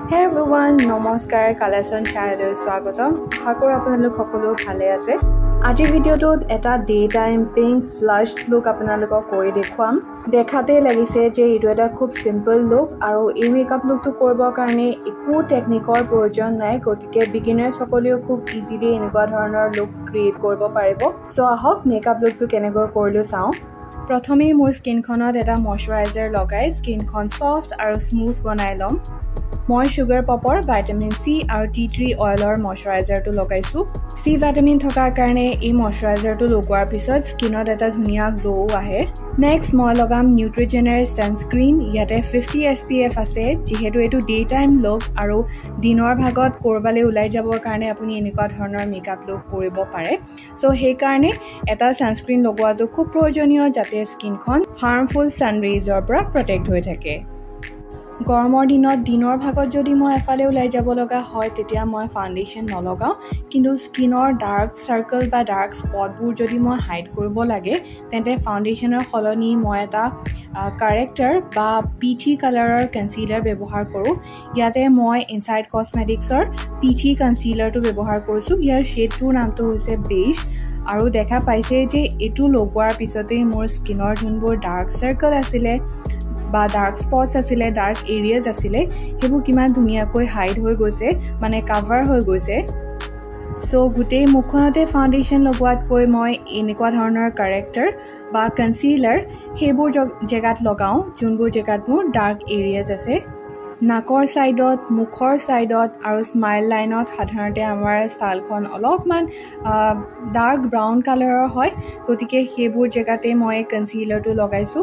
Hey everyone, নমস্কাৰ collection চাইলৈ স্বাগতম। আশা কৰোঁ আপোনালোক সকলো ভালে আছে। আজিৰ ভিডিঅ'টোত এটা day time pink flush look আপোনালোকক কৰি দেখুৱাম। দেখাতে লাগিছে যে এইটো এটা খুব সিম্পল লুক আৰু এই মেকআপ লুকটো কৰিবৰ কাৰণে একো টেকনিকৰ প্ৰয়োজন নাই, গতিকে বিগিনাৰ সকলেও খুব ইজিলি এনেকুৱা ধৰণৰ লুক ক্ৰিয়েট কৰিব পাৰিব। সো আহক মেকআপ লুকটো কেনেকৈ কৰিলো চাওঁ। প্ৰথমে মোৰ স্কিনখনত এটা ময়শ্চাৰাইজাৰ লগাই স্কিনখন সফট আৰু স্মুথ বনাই ল'ম। মই সুগাৰ পপৰ ভিটামিন সি আৰু টি3 অইলৰ ময়শ্চাৰাইজাৰটো লগাইছোঁ। সি ভিটামিন থকাৰ কাৰণে এই ময়শ্চাৰাইজাৰটো লগোৱাৰ পিছত স্কিনত এটা ধুনীয়া গ্ল' আহে। নেক্সট মই লগাম নিউট্ৰিজেনাৰ ছানস্ক্ৰীন। ইয়াতে 50 SPF আছে। যিহেতু এইটো ডে টাইম লুক আৰু দিনৰ ভাগত ক'ৰবালৈ ওলাই যাবৰ কাৰণে আপুনি এনেকুৱা ধৰণৰ মেকআপ লুক কৰিব পাৰে। চ' সেইকাৰণে এটা ছানস্ক্ৰীন লগোৱাটো খুব প্ৰয়োজনীয়, যাতে স্কিনখন হাৰ্মফুল ছানৰেইজৰ পৰা প্ৰটেক্ট হৈ থাকে। গৰমৰ দিনত দিনৰ ভাগত যদি মই এফালে ওলাই যাব লগা হয় তেতিয়া মই ফাউণ্ডেশ্যন নলগাওঁ, কিন্তু স্কিনৰ ডাৰ্ক চাৰ্কল বা ডাৰ্ক স্পটবোৰ যদি মই হাইড কৰিব লাগে তেন্তে ফাউণ্ডেশ্যনৰ সলনি মই এটা কাৰেক্টাৰ বা পিচি কালাৰৰ কনচিলাৰ ব্যৱহাৰ কৰোঁ। ইয়াতে মই ইনচাইড কছমেটিক্সৰ পিচি কনচিলাৰটো ব্যৱহাৰ কৰিছোঁ। ইয়াৰ শ্বেডটোৰ নামটো হৈছে বেইজ আৰু দেখা পাইছে যে এইটো লগোৱাৰ পিছতেই মোৰ স্কিনৰ যোনবোৰ ডাৰ্ক চাৰ্কল আছিলে বা ডাৰ্ক স্পটছ আছিলে, ডাৰ্ক এৰিয়াজ আছিলে, সেইবোৰ কিমান ধুনীয়াকৈ হাইড হৈ গৈছে, মানে কাভাৰ হৈ গৈছে। চ' গোটেই মুখখনতে ফাউণ্ডেশ্যন লগোৱাতকৈ মই এনেকুৱা ধৰণৰ কাৰেক্টাৰ বা কনচিলাৰ সেইবোৰ জেগাত লগাওঁ যোনবোৰ জেগাত মোৰ ডাৰ্ক এৰিয়াজ আছে। নাকৰ ছাইডত, মুখৰ ছাইডত আৰু স্মাইল লাইনত সাধাৰণতে আমাৰ ছালখন অলপমান ডাৰ্ক ব্ৰাউন কালাৰৰ হয়, গতিকে সেইবোৰ জেগাতে মই কনচিলাৰটো লগাইছোঁ।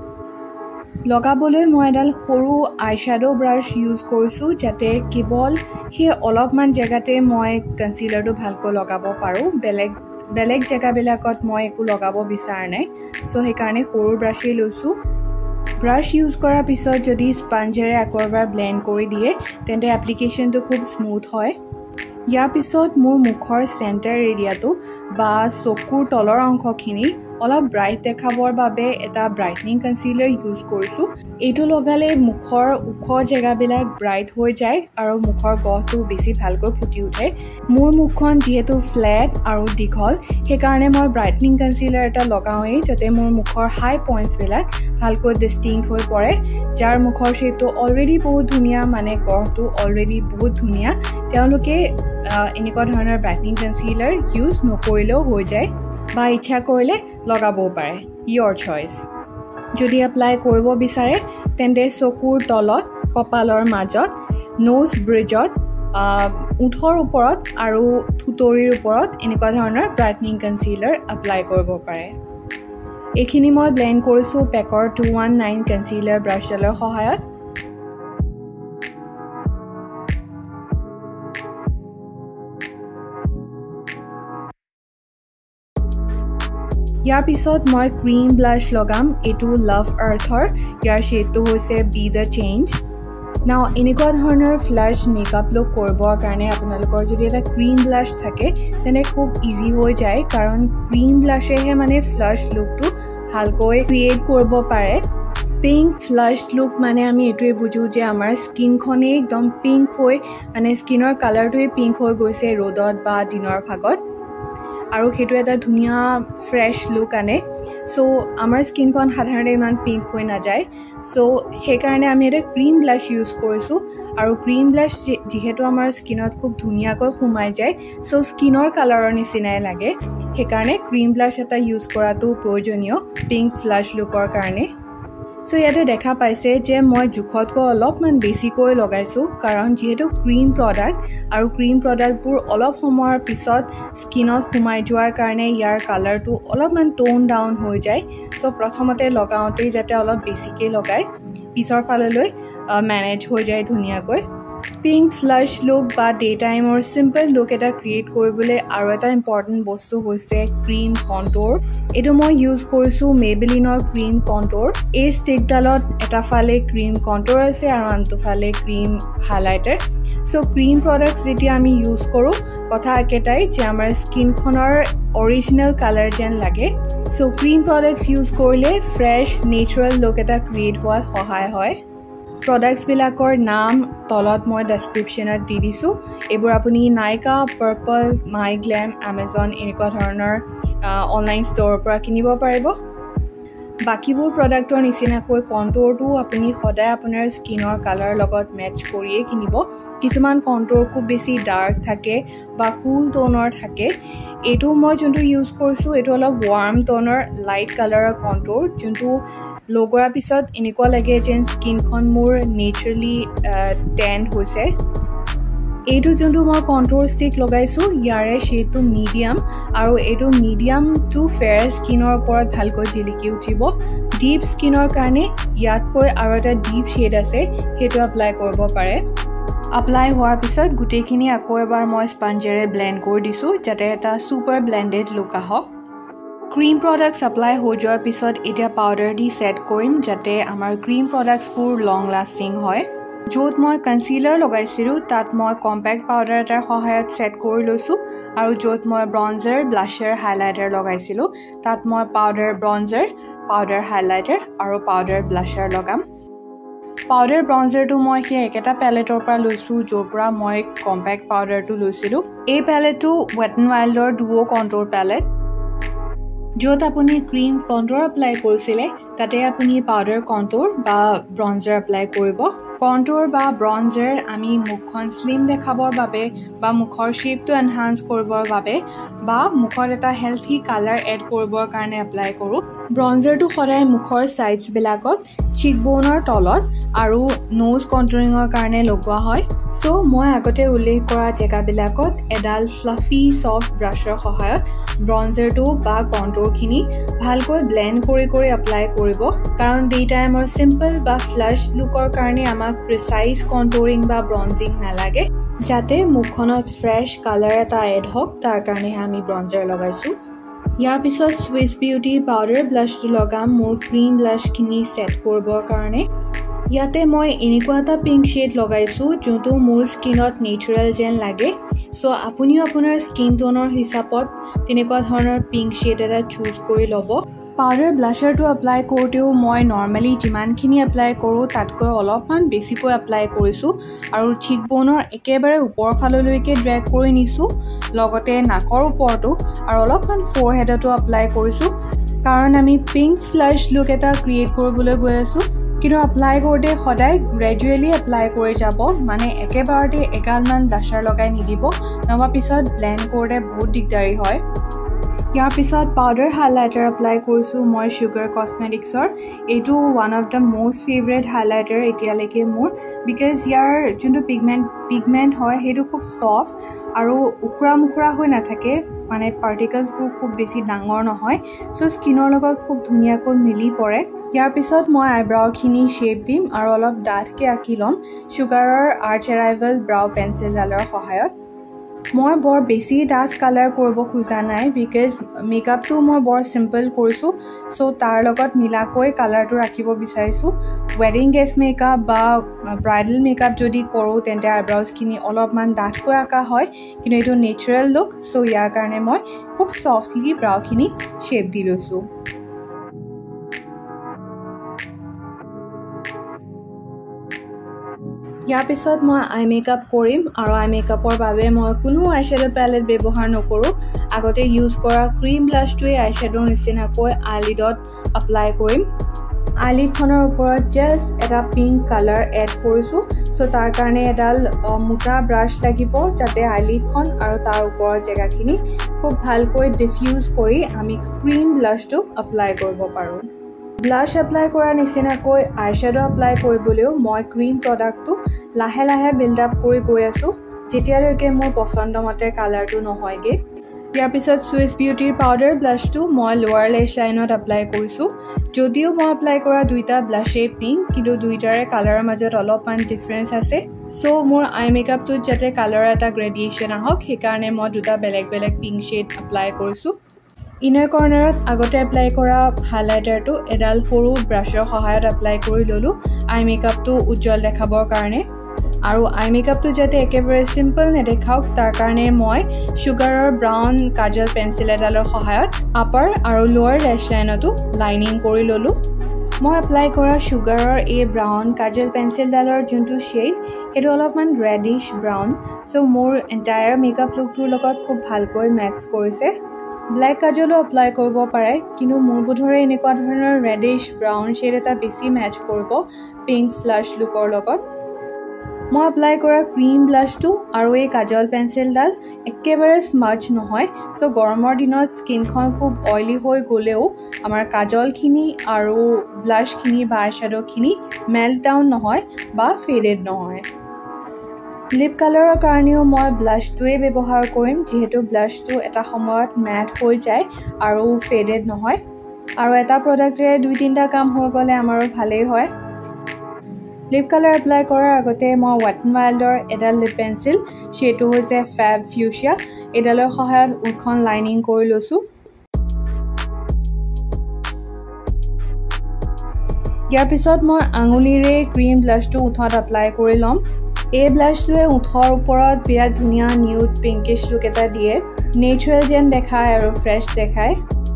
লগাবলৈ মই এডাল সৰু আইশ্বেডো ব্ৰাছ ইউজ কৰিছোঁ, যাতে কেৱল সেই অলপমান জেগাতে মই কনচিলাৰটো ভালকৈ লগাব পাৰোঁ। বেলেগ জেগাবিলাকত মই একো লগাব বিচৰা নাই, চ' সেইকাৰণে সৰু ব্ৰাছেই লৈছোঁ। ব্ৰাছ ইউজ কৰাৰ পিছত যদি স্পঞ্জেৰে আকৌ এবাৰ ব্লেণ্ড কৰি দিয়ে তেন্তে এপ্লিকেশ্যনটো খুব স্মুথ হয়। ইয়াৰ পিছত মোৰ মুখৰ চেণ্টাৰ এৰিয়াটো বা চকুৰ তলৰ অংশখিনি অলপ ব্ৰাইট দেখাবৰ বাবে এটা ব্ৰাইটনিং কনচিলাৰ ইউজ কৰিছোঁ। এইটো লগালে মুখৰ ওখ জেগাবিলাক ব্ৰাইট হৈ যায় আৰু মুখৰ গহটো বেছি ভালকৈ ফুটি উঠে। মোৰ মুখখন যিহেতু ফ্লেট আৰু দীঘল, সেইকাৰণে মই ব্ৰাইটনিং কনচিলাৰ এটা লগাওঁৱেই, যাতে মোৰ মুখৰ হাই পইণ্টছবিলাক ভালকৈ ডিষ্টিংক্ট হৈ পৰে। যাৰ মুখৰ শ্বেপটো অলৰেডি বহুত ধুনীয়া, মানে গহটো অলৰেডি বহুত ধুনীয়া, তেওঁলোকে এনেকুৱা ধৰণৰ ব্ৰাইটনিং কনচিলাৰ ইউজ নকৰিলেও হৈ যায় বা ইচ্ছা কৰিলে লগাবও পাৰে, ইয়ৰ চইচ। যদি এপ্লাই কৰিব বিচাৰে তেন্তে চকুৰ তলত, কপালৰ মাজত, নোজ ব্ৰিজত, ওঠৰ ওপৰত আৰু থুতৰিৰ ওপৰত এনেকুৱা ধৰণৰ ব্ৰাইটনিং কনচিলাৰ এপ্লাই কৰিব পাৰে। এইখিনি মই ব্লেণ্ড কৰিছোঁ পেকৰ 219 কনচিলাৰ ব্ৰাছডালৰ সহায়ত। ইয়াৰ পিছত মই ক্ৰীম ব্লাছ লগাম। এইটো লাভ আৰ্থৰ, ইয়াৰ শ্বেডটো হৈছে বি দ্য চেঞ্জ। নাও এনেকুৱা ধৰণৰ ফ্লাছ মেকআপ লুক কৰিবৰ কাৰণে আপোনালোকৰ যদি এটা ক্ৰীম ব্লাছ থাকে তেনে খুব ইজি হৈ যায়, কাৰণ ক্ৰীম ব্লাছেহে মানে ফ্লাছ লুকটো ভালকৈ ক্ৰিয়েট কৰিব পাৰে। পিংক ফ্লাছ লুক মানে আমি এইটোৱে বুজোঁ যে আমাৰ স্কিনখনেই একদম পিংক হৈ, মানে স্কিনৰ কালাৰটোৱে পিংক হৈ গৈছে ৰ'দত বা দিনৰ ভাগত, আৰু সেইটো এটা ধুনীয়া ফ্ৰেছ লুক আনে। চ' আমাৰ স্কিনখন সাধাৰণতে ইমান পিংক হৈ নাযায়, চ' সেইকাৰণে আমি এটা ক্ৰীম ব্লাছ ইউজ কৰিছোঁ। আৰু ক্ৰীম ব্লাছ যিহেতু আমাৰ স্কিনত খুব ধুনীয়াকৈ সোমাই যায়, চ' স্কিনৰ কালাৰৰ নিচিনাই লাগে, সেইকাৰণে ক্ৰীম ব্লাছ এটা ইউজ কৰাটো প্ৰয়োজনীয় পিংক ফ্লাছ লুকৰ কাৰণে। চ' ইয়াতে দেখা পাইছে যে মই জোখতকৈ অলপমান বেছিকৈ লগাইছোঁ, কাৰণ যিহেতু ক্ৰীম প্ৰডাক্ট আৰু ক্ৰীম প্ৰডাক্টবোৰ অলপ সময়ৰ পিছত স্কিনত সোমাই যোৱাৰ কাৰণে ইয়াৰ কালাৰটো অলপমান টোন ডাউন হৈ যায়। চ' প্ৰথমতে লগাওঁতেই যাতে অলপ বেছিকৈ লগাই পিছৰ ফাললৈ মেনেজ হৈ যায় ধুনীয়াকৈ। পিংক ফ্লাছ লুক বা ডে টাইমৰ চিম্পল লুক এটা ক্ৰিয়েট কৰিবলৈ আৰু এটা ইম্পৰ্টেণ্ট বস্তু হৈছে ক্ৰীম কণ্ট'ৰ। এইটো মই ইউজ কৰিছোঁ মেবেলিনৰ ক্ৰীম কণ্ট'ৰ। এই ষ্টিকডালত এটা ফালে ক্ৰীম কণ্ট'ৰ আছে আৰু আনটো ফালে cream highlighter. So' cream products যেতিয়া আমি ইউজ কৰোঁ, কথা একেটাই যে আমাৰ স্কিনখনৰ অৰিজিনেল কালাৰ যেন লাগে। চ' ক্ৰীম প্ৰডাক্টছ ইউজ কৰিলে ফ্ৰেছ নেচাৰেল লুক এটা ক্ৰিয়েট হোৱাত সহায় হয়। প্ৰডাক্টছ বিলাকৰ নাম তলত মই ডেছক্ৰিপশ্যনত দি দিছোঁ এইবোৰ আপুনি নাইকা পাৰ্পল মাই গ্লেম Amazon এনেকুৱা ধৰণৰ অনলাইন ষ্ট'ৰৰ পৰা কিনিব পাৰিব বাকিবোৰ প্ৰডাক্টৰ নিচিনাকৈ কণ্টুৰটো আপুনি সদায় আপোনাৰ স্কিনৰ কালাৰ লগত মেচ কৰিয়ে কিনিব কিছুমান কণ্টুৰ খুব বেছি ডাৰ্ক থাকে বা কুল টোনৰ থাকে এইটো মই যোনটো ইউজ কৰিছোঁ এইটো অলপ ৱাৰ্ম টোনৰ লাইট কালাৰৰ কণ্টুৰ যোনটো লগোৱাৰ পিছত এনেকুৱা লাগে যেন স্কিনখন মোৰ নেচাৰেলি টেণ্ড হৈছে এইটো যোনটো মই কণ্টুৰ ষ্টিক লগাইছোঁ ইয়াৰে শ্বেডটো মিডিয়াম আৰু এইটো মিডিয়াম টু ফেয়াৰ স্কিনৰ ওপৰত ভালকৈ জিলিকি উঠিব ডিপ স্কিনৰ কাৰণে ইয়াতকৈ আৰু এটা ডিপ শ্বেড আছে সেইটো এপ্লাই কৰিব পাৰে এপ্লাই হোৱাৰ পিছত গোটেইখিনি আকৌ এবাৰ মই স্পঞ্জেৰে ব্লেণ্ড কৰি দিছোঁ যাতে এটা ছুপাৰ ব্লেণ্ডেড লুক আহক ক্ৰীম প্ৰডাক্টছ এপ্লাই হৈ যোৱাৰ পিছত এতিয়া পাউডাৰ দি ছেট কৰিম যাতে আমাৰ ক্ৰীম প্ৰডাক্টছবোৰ লং লাষ্টিং হয় য'ত মই কনচিলাৰ লগাইছিলোঁ তাত মই কম্পেক্ট পাউডাৰ এটাৰ সহায়ত ছেট কৰি লৈছোঁ আৰু য'ত মই ব্ৰঞ্জাৰ ব্লাছাৰ হাইলাইটাৰ লগাইছিলোঁ তাত মই পাউডাৰ ব্ৰঞ্জাৰ পাউডাৰ হাইলাইটাৰ আৰু পাউডাৰ ব্লাছাৰ লগাম পাউডাৰ ব্ৰঞ্জাৰটো মই সেই একেটা পেলেটৰ পৰা লৈছোঁ য'ৰ পৰা মই কম্পেক্ট পাউডাৰটো লৈছিলোঁ এই পেলেটটো ৱেট এণ্ড ৱাইল্ডৰ ডুঅ' কণ্টুৰ পেলেট য'ত আপুনি ক্ৰীম কণ্টুৰ এপ্লাই কৰিছিলে তাতে আপুনি পাউডাৰ কণ্টুৰ বা ব্ৰঞ্জাৰ এপ্লাই কৰিব কণ্টুৰ বা ব্ৰঞ্জাৰ আমি মুখখন স্লিম দেখাবৰ বাবে বা মুখৰ শ্বেপটো এনহান্স কৰিবৰ বাবে বা মুখত এটা হেল্থি কালাৰ এড কৰিবৰ কাৰণে এপ্লাই কৰোঁ ব্ৰঞ্জাৰটো সদায় মুখৰ ছাইডছবিলাকত চিকবোনৰ তলত আৰু নোজ কণ্টুৰিঙৰ কাৰণে লগোৱা হয় চ' মই আগতে উল্লেখ কৰা জেগাবিলাকত এডাল ফ্লাফি ছফ্ট ব্ৰাছৰ সহায়ত ব্ৰঞ্জাৰটো বা কণ্টুৰখিনি ভালকৈ ব্লেণ্ড কৰি এপ্লাই কৰিব কাৰণ ডে টাইমৰ চিম্পল বা ফ্লাছ লুকৰ কাৰণে আমাক প্ৰিচাইজ কণ্টুৰিং বা ব্ৰঞ্জিং নালাগে যাতে মুখখনত ফ্ৰেছ কালাৰ এটা এড হওক তাৰ কাৰণেহে আমি ব্ৰঞ্জাৰ লগাইছোঁ ইয়াৰ পিছত চুইছ বিউটি পাউডাৰ ব্লাছটো লগাম মোৰ ক্ৰীম ব্লাছখিনি ছেট কৰিবৰ কাৰণে ইয়াতে মই এনেকুৱা এটা পিংক শ্বেড লগাইছোঁ যোনটো মোৰ স্কিনত নেচাৰেল যেন লাগে চ' আপুনিও আপোনাৰ স্কিন টোনৰ হিচাপত তেনেকুৱা ধৰণৰ পিংক শ্বেড এটা চুজ কৰি ল'ব পাউডাৰ ব্লাছাৰটো এপ্লাই কৰোঁতেও মই নৰ্মেলি যিমানখিনি এপ্লাই কৰোঁ তাতকৈ অলপমান বেছিকৈ এপ্লাই কৰিছোঁ আৰু চিকবোনৰ একেবাৰে ওপৰৰ ফাললৈকে ড্ৰেগ কৰি নিছোঁ লগতে নাকৰ ওপৰতো আৰু অলপমান ফৰহেডতো এপ্লাই কৰিছোঁ কাৰণ আমি পিংক ফ্লাছ লুক এটা ক্ৰিয়েট কৰিবলৈ গৈ আছোঁ কিন্তু এপ্লাই কৰোঁতে সদায় গ্ৰেজুৱেলি এপ্লাই কৰি যাব মানে একেবাৰতে এগালমান ব্লাছাৰ লগাই নিদিব নহ'বা পিছত ব্লেণ্ড কৰোঁতে বহুত দিগদাৰী হয় ইয়াৰ পিছত পাউডাৰ হাইলাইটাৰ এপ্লাই কৰিছোঁ মই সুগাৰ কছমেটিক্সৰ এইটো one of the most favourite highlighter এতিয়ালৈকে মোৰ বিকজ ইয়াৰ যোনটো পিগমেণ্ট হয় সেইটো খুব ছফ্ট আৰু উখুৰা মুখুৰা হৈ নাথাকে মানে পাৰ্টিকলছবোৰ খুব বেছি ডাঙৰ নহয় চ' স্কিনৰ লগত খুব ধুনীয়াকৈ মিলি পৰে ইয়াৰ পিছত মই আইব্ৰাউখিনি শ্বেপ দিম আৰু অলপ ডাঠকৈ আঁকি ল'ম সুগাৰৰ আৰ্চ এৰাইভেল ব্ৰাউ পেঞ্চিলডালৰ সহায়ত মই বৰ বেছি ডাঠ কালাৰ কৰিব খোজা নাই বিকজ মেকআপটো মই বৰ চিম্পল কৰিছোঁ চ' তাৰ লগত মিলাকৈ কালাৰটো ৰাখিব বিচাৰিছোঁ ৱেডিং গেষ্ট মেকআপ বা ব্ৰাইডেল মেকআপ যদি কৰোঁ তেন্তে আইব্ৰাউজখিনি অলপমান ডাঠকৈ আঁকা হয় কিন্তু এইটো নেচাৰেল লুক চ' ইয়াৰ কাৰণে মই খুব ছফ্টলি ব্ৰাউখিনি শ্বেপ দি লৈছোঁ ইয়াৰ পিছত মই আই মেকআপ কৰিম আৰু আই মেকআপৰ বাবে মই কোনো আইশ্বেডো পেলেট ব্যৱহাৰ নকৰোঁ আগতে ইউজ কৰা ক্ৰীম ব্লাছটোৱে আইশ্বেডোৰ নিচিনাকৈ আইলিডত এপ্লাই কৰিম আইলিডখনৰ ওপৰত জাষ্ট এটা পিংক কালাৰ এড কৰিছোঁ চ' তাৰ কাৰণে এডাল মোটা ব্ৰাছ লাগিব যাতে আইলিডখন আৰু তাৰ ওপৰৰ জেগাখিনি খুব ভালকৈ ডিফিউজ কৰি আমি ক্ৰীম ব্লাছটো এপ্লাই কৰিব পাৰোঁ ব্লাছ এপ্লাই কৰাৰ নিচিনাকৈ আইশ্বেডো এপ্লাই কৰিবলৈও মই ক্ৰীম প্ৰডাক্টটো লাহে লাহে বিল্ড আপ কৰি গৈ আছোঁ যেতিয়ালৈকে মোৰ পচন্দমতে কালাৰটো নহয়গৈ ইয়াৰ পিছত চুইছ বিউটিৰ পাউডাৰ ব্লাছটো মই লোৱাৰ লেছ লাইনত এপ্লাই কৰিছোঁ যদিও মই এপ্লাই কৰা দুইটা ব্লাছেই পিংক কিন্তু দুইটাৰে কালাৰৰ মাজত অলপমান ডিফাৰেঞ্চ আছে চ' মোৰ আই মেকআপটোত যাতে কালাৰৰ এটা গ্ৰেডিয়েশ্যন আহক সেইকাৰণে মই দুটা বেলেগ বেলেগ পিংক শ্বেড এপ্লাই কৰিছোঁ ইনাৰ কৰ্নাৰত আগতে এপ্লাই কৰা হাইলাইটাৰটো এডাল সৰু ব্ৰাছৰ সহায়ত এপ্লাই কৰি ল'লোঁ আই মেকআপটো উজ্জ্বল দেখাবৰ কাৰণে আৰু আই মেকআপটো যাতে একেবাৰে চিম্পল নেদেখাওক তাৰ কাৰণে মই সুগাৰৰ ব্ৰাউন কাজল পেঞ্চিল এডালৰ সহায়ত আপাৰ আৰু লোৱাৰ লেছ লাইনতো লাইনিং কৰি ল'লোঁ মই এপ্লাই কৰা সুগাৰৰ এই ব্ৰাউন কাজল পেন্সিলডালৰ যোনটো শেড সেইটো অলপমান ৰেডিশ ব্ৰাউন সো মোৰ এন্টায়াৰ মেকআপ লুকটোৰ লগত খুব ভালকৈ মেচ কৰিছে ব্ল্যাক কাজলো এপ্লাই কৰিব পাৰে কিন্তু মোৰ বোধৰে এনেকুৱা ধৰণৰ ৰেডিশ ব্ৰাউন শেড এটা বেছি মেচ কৰিব পিংক ফ্লাশ লুকৰ লগত মই এপ্লাই কৰা ক্ৰীম ব্লাছটো আৰু এই কাজল পেন্সিলডাল একেবাৰে স্মাচ নহয় সো গৰমৰ দিনত স্কিনখন খুব অইলি হৈ গলেও আমাৰ কাজলখিনি আৰু ব্লাছখিনি বা আইশ্যাডোখিনি মেল্ট ডাউন নহয় বা ফেডেড নহয় লিপ কালাৰৰ কাৰণেও মই ব্লাছটোৱে ব্যৱহাৰ কৰিম যেহেতু ব্লাছটো এটা সময়ত ম্যাট হৈ যায় আৰু ফেডেড নহয় আৰু এটা প্ৰডাক্টৰে 2-3টা কাম হৈ গলে আমাৰো ভালেই হয় লিপ কালাৰ এপ্লাই কৰাৰ আগতে মই ওয়েট এণ্ড ওৱাইল্ডৰ এডাল লিপ পেন্সিল সেইটো হৈছে ফ্যাব ফিউচিয়া এডালৰ সহায়ত উঠখন লাইনিং কৰি লৈছো ইয়াৰ পিছত মই আঙুলিৰে ক্ৰীম ব্লাছটো উঠত এপ্লাই কৰি লম এই ব্লাছটোৱে উঠৰ ওপৰত বিৰাট ধুনীয়া নিউড পিংকিশ লুক এটা দিয়ে নেচাৰেল যেন দেখায় আৰু ফ্ৰেছ দেখায়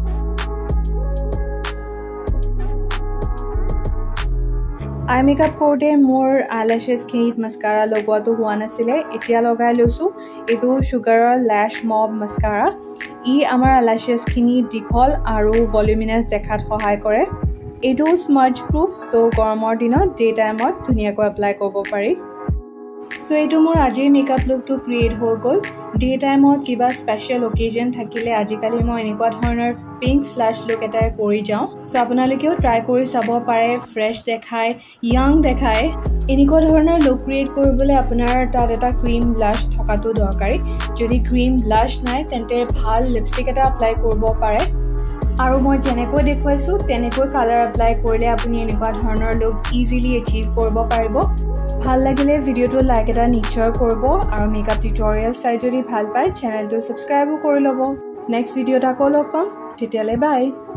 আই মেকআপ কৰোঁতে মোৰ আইলেশেছখিনিত মাস্কাৰা লগোৱাটো হোৱা নাছিলে এতিয়া লগাই লৈছো এইটো সুগাৰৰ ল্যাশ মব মাস্কাৰা ই আমাৰ আইলেশেছখিনি দীঘল আৰু ভলিউমিনাছ দেখাত সহায় কৰে এইটো স্মাজ প্ৰুফ সো গৰমৰ দিনত ডে টাইমত ধুনীয়াকৈ এপ্লাই কৰিব পাৰি সো এইটো মোৰ আজিৰ মেকআপ লুকটো ক্ৰিয়েট হৈ গ'ল ডে টাইমত কিবা স্পেশাল অকেজন থাকিলে আজিকালি মই এনেকুৱা ধৰণৰ পিংক ফ্লাশ লুক এটা কৰি যাওঁ সো আপোনালোকেও ট্ৰাই কৰি চাব পাৰে ফ্ৰেছ দেখায় ইয়াং দেখায় এনেকুৱা ধৰণৰ লুক ক্ৰিয়েট কৰিবলৈ আপোনাৰ তাত এটা ক্ৰীম ব্লাছ থকাটো দৰকাৰী যদি ক্ৰীম ব্লাছ নাই তেন্তে ভাল লিপষ্টিক এটা এপ্লাই কৰিব পাৰে আৰু মই যেনেকৈ দেখুৱাইছো তেনেকৈ কালাৰ এপ্লাই কৰিলে আপুনি এনেকুৱা ধৰণৰ লুক ইজিলি এচিভ কৰিব পাৰিব ভাল লাগিলে ভিডিওটো লাইক এটা নিশ্চয় কৰিব আৰু মেকআপ টিউটৰিয়েল চাই যদি ভাল পায় চেনেলটো সাবস্ক্ৰাইবো কৰি ল'ব নেক্সট ভিডিওত আকৌ লগ পাম তেতিয়ালে বাই